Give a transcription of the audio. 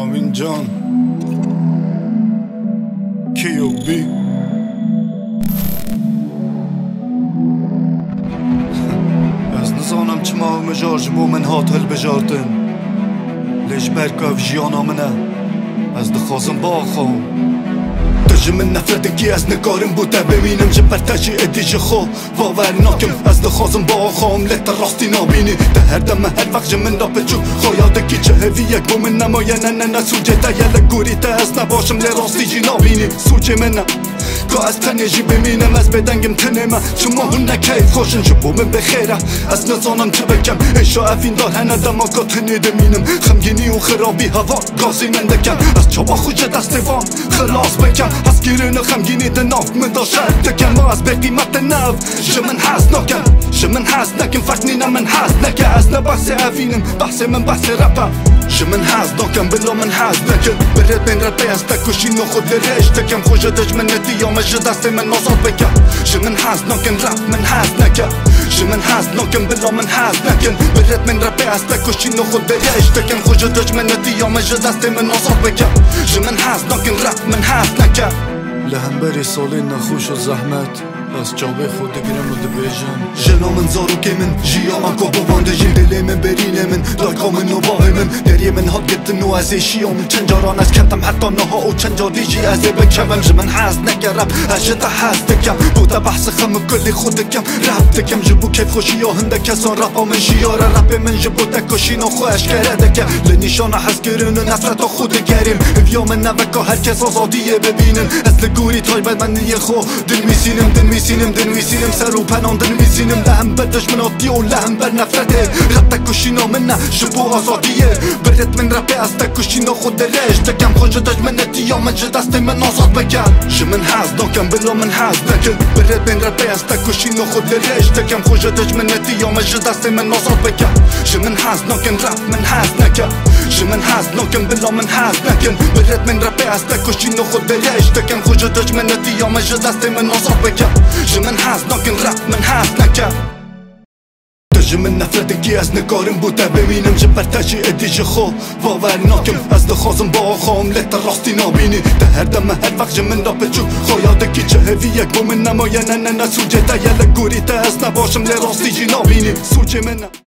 رامین جان کیوبی از نزانم چما مجارج بو من هاتل بجاردن لیش برکاف جیانا منه از دخوازم باخوم دژ من نفرتکی از نگارم بوده ببینم چه برتجی ادیج خو باور ناکم از دخوازم باخوم لت راستی نابینی ده هر دم هر وقت من را بچو خویادکی چه هوی یک بو من نمایه نه سوجه تا یل گوری تا از نباشم لراستی جی نابینی سوجه منه که از تنجی ببینم از بدنگم تنمه چما هون نکیف خوشن جبو من بخیره از نزانم چه بکم ایشا افین دار هنه دماغا تنیده مینم خمگینی و خرابی هوا گازی من دکم از چابا خوچه دستوان خلاص بکم از گیرین خمگینی دناف من دا شرد دکم ما از به قیمت نو جمن حس نکم جمن حس نکم فرقنینم من حس نکم از نبحث افینم بحث من بحث رپم جمن حس نکم بلا من حس نکم برد بین رپی از تکوشی نو خود لریش دکم خوش دج من ندیام دست من آزاد بکن جمن حس نکن رپ من حس نکن جمن حس نکن بلا من حس نکن برد من رپی از تکوشی نو خود لریش دکم خوش دج من ندیام دست من آزاد بکن جمن حس نکن رپ من حس نکن لهم بری سالی نخوش و زحمت از جابه خود گرم و دبیجن جنا من زارو که من جیا من که بابانده جیم دلی من برینه من لایکا من و باه من دری من ها گتن و از ایشیام چند جاران از کتم حتی نها و چند جار دیجی از بکمم جمن حز نگرم از جتا حز دکم بوده بحث خم کلی خود دکم رب دکم جبو کیف خوشی ها هنده کسان رپا من جیاره رپ من جبو دکاشین و خوش کرده دکم لنیشان حز گرن و نفرت خود گریم ویا من نوکا هر کس آزادیه ببینن از لگوری تایبت من نیه خو دل میسینم دن ویسینم سر و پنان دن ویسینم لهم بر دشمناتی و لهم بر نفرته رب تکوشینا من نه جبو آزادیه برد من رپی از تکوشینا خود رش دکم خوش دشمناتی یا من جه دست من آزاد بکن جمن حز نکم بلا من حز نکن برد من رپی از تکوشینا خود رش دکم خوش دشمناتی یا من جه دست من آزاد بکن جمن حز نکن رپ من حز نکن جمن حز نکن بلا من حز نکن برد من رپی از تکوشینا خود رش دکم خوش دشمناتی یا من جه دست من آزاد بکن جمن حز نکن رپ من حز نکن دژ من نفرتکی از نگارم بوده ببینم چه برتجی ادیج خو باور ناکم از دخوازم باخوم لت راستی نابینی ده هر دم هر وقت من را بچو خویادکی چه هوی یک بو من نمایه نه سوجه تا یل گوری تا از نباشم لراستی جی نابینی سوجه من